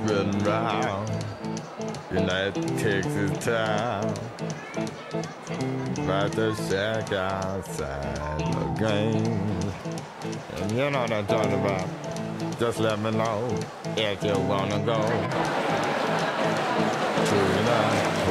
riding round United Texas town. About to shack outside the game. And you know what I'm talking about. Just let me know if you wanna go to the